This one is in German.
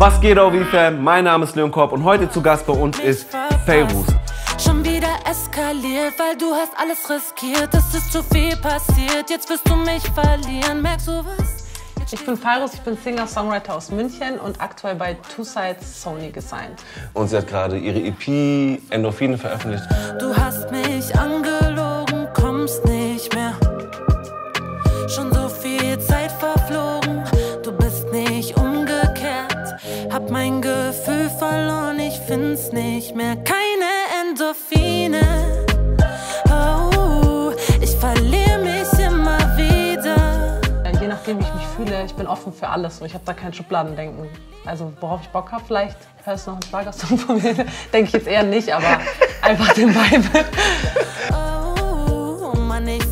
Was geht auf Fam? Mein Name ist Leon Korb und heute zu Gast bei uns ist Fairuz. Schon wieder eskaliert, weil du hast alles riskiert. Es ist zu viel passiert, jetzt wirst du mich verlieren. Merkst du was? Ich bin Fairuz, ich bin Singer-Songwriter aus München und aktuell bei Two Sides Sony gesigned. Und sie hat gerade ihre EP Endorphine veröffentlicht. Du hast mich angelogen, kommst nicht mehr. Schon so viel Zeit verflogen, du bist nicht umgekehrt. Hab mein Gefühl verloren, ich find's nicht mehr. Keine Endorphine, oh, ich verliere mich immer wieder. Je nachdem, wie ich mich fühle, ich bin offen für alles. Ich habe da kein Schubladendenken. Also worauf ich Bock habe, vielleicht hörst du noch einen Schlagersong von mir. Denke ich jetzt eher nicht, aber einfach den Vibe. Oh Mann, ich